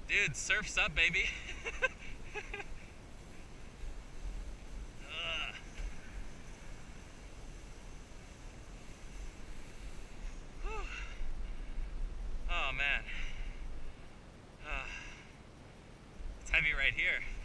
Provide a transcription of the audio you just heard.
Dude, surf's up, baby. Ugh. Whew. Oh man. It's heavy right here.